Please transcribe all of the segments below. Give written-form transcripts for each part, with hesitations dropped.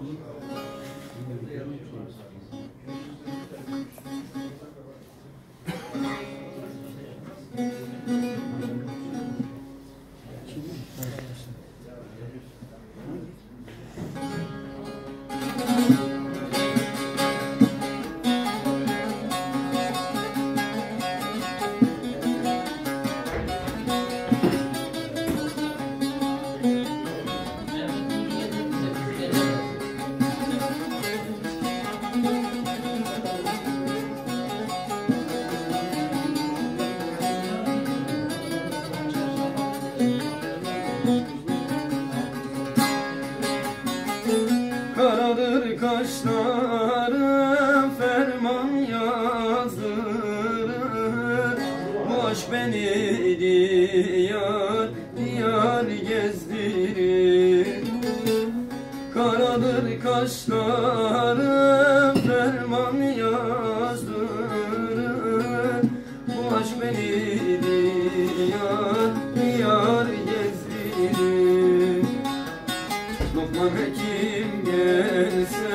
Karadır kaşlarım ferman yazdırır. Bu aşk beni diyar diyar gezdirir. Karadır kaşlarım ferman yazdırır. Bu aşk beni diyar diyar gezdirir. Lokman hekim gelse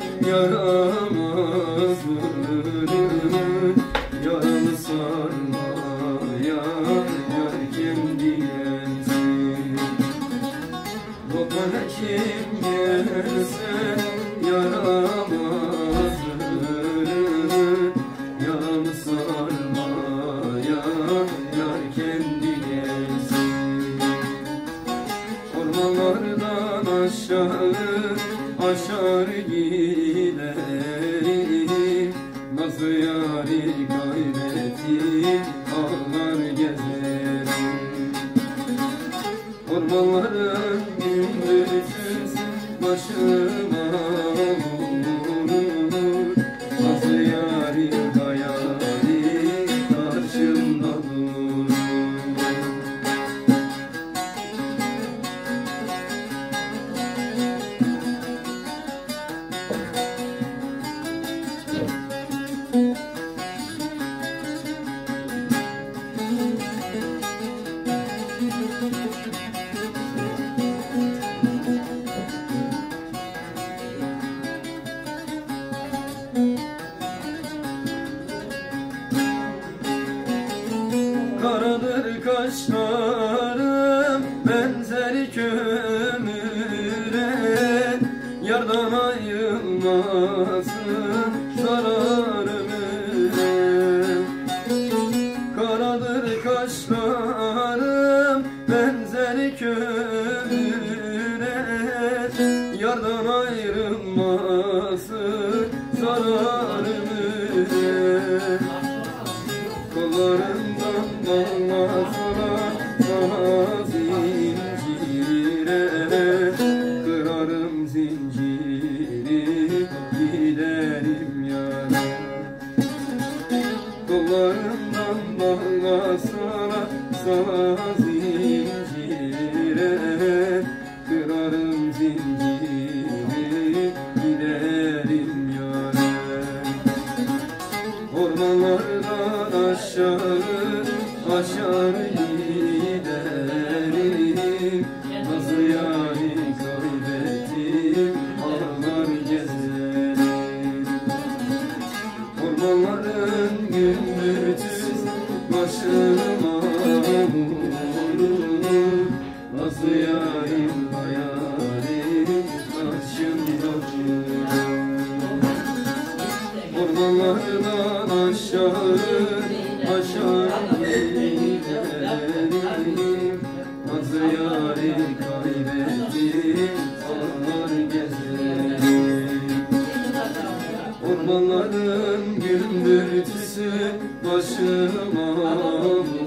yaramaz vurur. Yaramı sarmaya yar kendi gelsin. Lokman hekim gelse yaramaz vurur. Yaramı sarmaya yar kendi gelsin. Ormanlardan aşağı aşar giderim. Nazlı yâri gayretim ağlar gezerim. Ormanların gündüzsüz başıma vurur. Nazlı yâri gayari karşımda durur. Karadır kaşlarım benzer kömüre. Yardan ayrılması zararımı. Karadır kaşlarım benzer kömüre. Yardan ayrılması zararımı. Kollarından bağlasana sana zincire. Kırarım zinciri giderim yana. Kollarından bağlasana sana zincire. Kırarım zinciri giderim yana. Ormanlardan aşağı aşar giderim. Nazlı yâri kaybettim ağlar gezerim. Ormanların gündüzsüz başıma vurur. Nazlı yârim hayalim karşımda durur. Ormanlardan aşağı aşağı giderim. Nazlı yâri kaybettim ağlar gezerim. Ormanların gümbürtüsü başıma vurur.